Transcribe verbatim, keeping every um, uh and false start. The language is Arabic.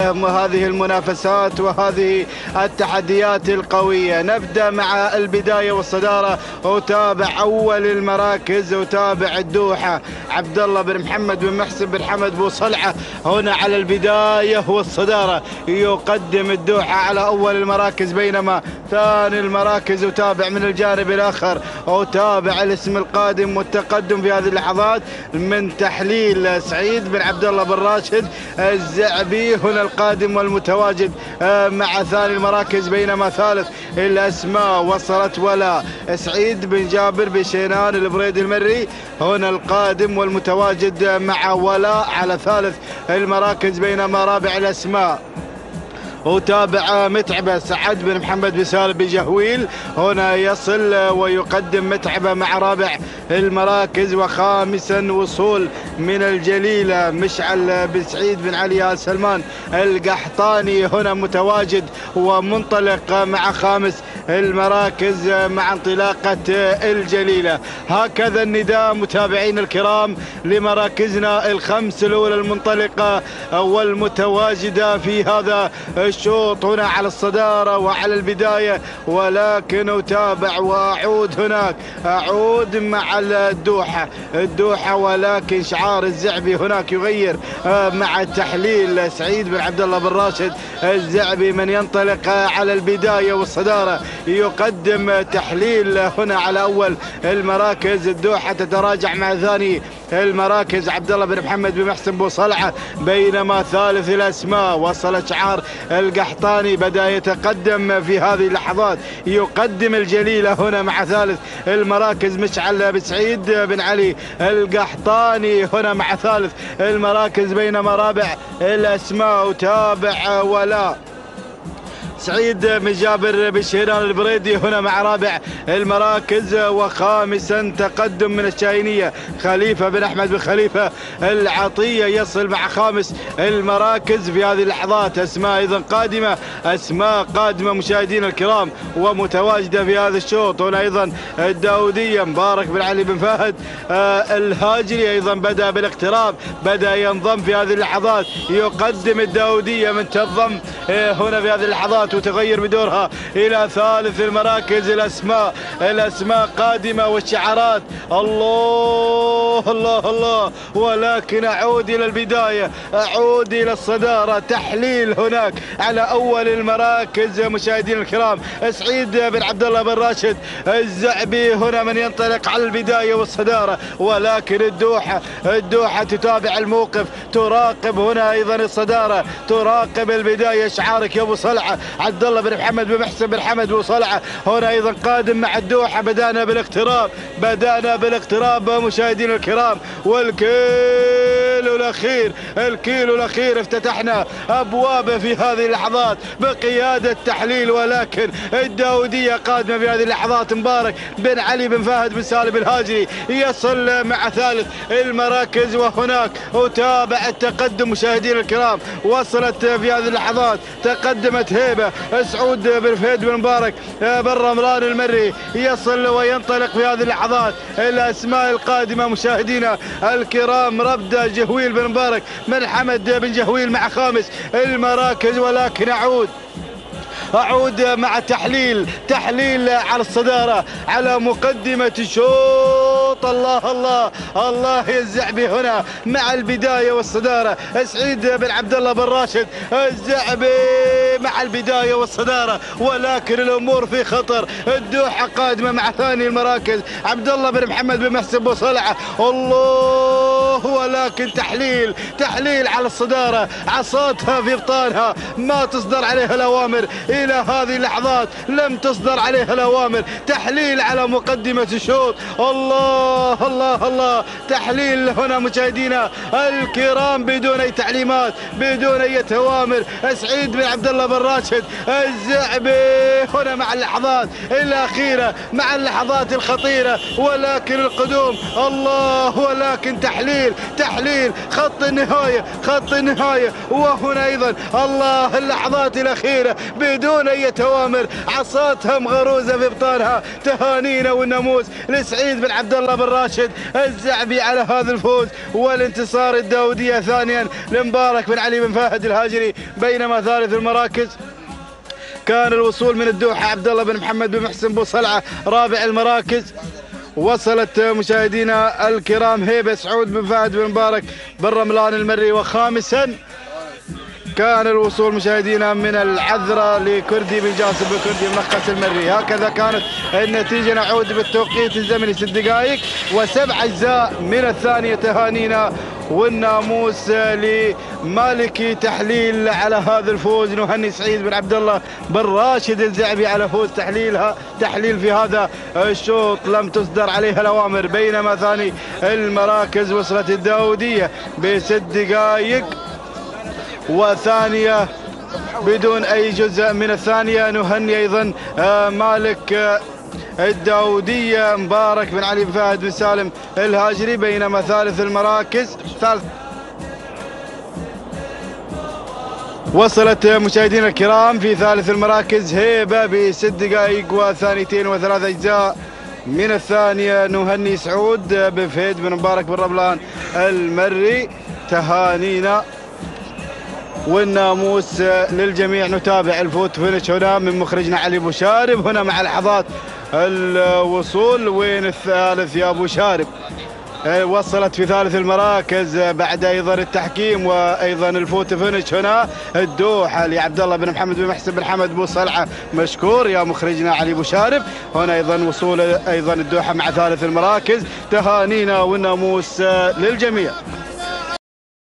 هذه المنافسات وهذه التحديات القوية. نبدأ مع البداية والصدارة، وتابع أول المراكز وتابع الدوحة عبد الله بن محمد بن محسن بن حمد بو صلعة هنا على البداية والصدارة، يقدم الدوحة على أول المراكز، بينما ثاني المراكز وتابع من الجانب الآخر وتابع الاسم القادم والتقدم في هذه اللحظات من تحليل سعيد بن عبد الله بن راشد الزعبي هنا القادم والمتواجد مع ثاني المراكز، بينما ثالث الأسماء وصلت ولا سعيد بن جابر بن شينان البريدي المري هنا القادم والمتواجد مع ولاء على ثالث المراكز، بينما رابع الأسماء وتابع متعبة سعد بن محمد بن سالم بن جهويل هنا يصل ويقدم متعبة مع رابع المراكز، وخامسا وصول من الجليلة مشعل بن سعيد بن علي آل سلمان القحطاني هنا متواجد ومنطلق مع خامس المراكز مع انطلاقة الجليلة. هكذا النداء متابعين الكرام لمراكزنا الخمس الأولى المنطلقة والمتواجدة في هذا الشوط هنا على الصدارة وعلى البداية، ولكن أتابع وأعود هناك، أعود مع الدوحة الدوحة ولكن شعار الزعبي هناك يغير مع التحليل سعيد بن عبد الله بن راشد الزعبي من ينطلق على البداية والصدارة، يقدم تحليل هنا على أول المراكز. الدوحة تتراجع مع ثاني المراكز عبد الله بن محمد بن محسن بو صلعة، بينما ثالث الأسماء وصل شعار القحطاني بدأ يتقدم في هذه اللحظات، يقدم الجليلة هنا مع ثالث المراكز مشعل بن سعيد بن علي القحطاني هنا مع ثالث المراكز، بينما رابع الأسماء وتابع ولا سعيد بن جابر بن شيران البريدي هنا مع رابع المراكز، وخامسا تقدم من الشاهينية خليفة بن أحمد بن خليفة العطية يصل مع خامس المراكز في هذه اللحظات. أسماء أيضا قادمة، أسماء قادمة مشاهدين الكرام ومتواجدة في هذا الشوط. هنا أيضا الداودية مبارك بن علي بن فهد آه الهاجري أيضا بدأ بالاقتراب، بدأ ينضم في هذه اللحظات، يقدم الداودية من تنضم آه هنا في هذه اللحظات وتغير بدورها إلى ثالث المراكز. الأسماء الأسماء قادمة والشعارات الله الله الله، ولكن أعود إلى البداية، أعود إلى الصدارة. تحليل هناك على أول المراكز مشاهدين الكرام سعيد بن عبد الله بن راشد الزعبي هنا من ينطلق على البداية والصدارة، ولكن الدوحة الدوحة تتابع الموقف، تراقب هنا أيضا الصدارة، تراقب البداية. شعارك يا أبو صلعة عبد الله بن محمد بن محسن بن حمد بو صلعة هنا ايضا قادم مع الدوحة. بدانا بالاقتراب، بدانا بالاقتراب مشاهدينا الكرام، والكيلو الاخير الكيلو الاخير افتتحنا ابوابه في هذه اللحظات بقيادة تحليل، ولكن الداودية قادمة في هذه اللحظات. مبارك بن علي بن فهد بن سالم الهاجري يصل مع ثالث المراكز، وهناك وتابع التقدم مشاهدينا الكرام. وصلت في هذه اللحظات، تقدمت هيبة سعود بن فهد بن مبارك بن رمضان المري يصل وينطلق في هذه اللحظات. الأسماء القادمة مشاهدينا الكرام ربدة جهويل بن مبارك من حمد بن جهويل مع خامس المراكز، ولكن أعود أعود مع تحليل تحليل على الصدارة على مقدمة الشوط. الله الله الله يا الزعبي هنا مع البداية والصدارة. سعيد بن عبد الله بن راشد الزعبي مع البداية والصدارة، ولكن الأمور في خطر. الدوحة قادمة مع ثاني المراكز عبد الله بن محمد بن محسن بو صلعة الله، ولكن تحليل تحليل على الصدارة، عصاتها في ابطالها ما تصدر عليها الأوامر إلى هذه اللحظات، لم تصدر عليها الأوامر. تحليل على مقدمة الشوط. الله الله الله تحليل هنا مشاهدينا الكرام بدون أي تعليمات، بدون أي أوامر. سعيد بن عبد الله بن راشد الزعبي هنا مع اللحظات الأخيرة، مع اللحظات الخطيرة، ولكن القدوم الله، ولكن تحليل تحليل خط النهاية خط النهاية. وهنا أيضا الله اللحظات الأخيرة بدون بدون اي اوامر، عصاتها مغروزه في ابطالها. تهانينا والناموس لسعيد بن عبد الله بن راشد الزعبي على هذا الفوز والانتصار. الداوديه ثانيا لمبارك بن علي بن فهد الهاجري. بينما ثالث المراكز كان الوصول من الدوحه عبد الله بن محمد بن محسن بو صلعه. رابع المراكز وصلت مشاهدينا الكرام هيبه سعود بن فهد بن مبارك بن رملان المري. وخامسا كان الوصول مشاهدينا من العذراء لكردي بن جاسم بن كردي ملخص المري. هكذا كانت النتيجة. نعود بالتوقيت الزمني ست دقائق وسبع أجزاء من الثانية. تهانينا والناموس لمالكي تحليل على هذا الفوز. نهني سعيد بن عبد الله بن راشد الزعبي على فوز تحليلها تحليل في هذا الشوط لم تصدر عليها الأوامر. بينما ثاني المراكز وصلت الداودية بست دقائق وثانية بدون أي جزء من الثانية. نهني أيضا مالك الداودية مبارك بن علي بن فهد بن سالم الهاجري. بينما ثالث المراكز ثالث وصلت مشاهدينا الكرام في ثالث المراكز هيبة بست دقائق وثانيتين وثلاث أجزاء من الثانية. نهني سعود بن فهد بن مبارك بن رملان المري. تهانينا والناموس للجميع. نتابع الفوت فينش هنا من مخرجنا علي ابو شارب. هنا مع لحظات الوصول. وين الثالث يا ابو شارب؟ وصلت في ثالث المراكز بعد ايضا التحكيم وايضا الفوت فينش هنا الدوحه لعبد الله بن محمد بن محسن بن حمد بو صلعه. مشكور يا مخرجنا علي ابو شارب. هنا ايضا وصول ايضا الدوحه مع ثالث المراكز. تهانينا والناموس للجميع.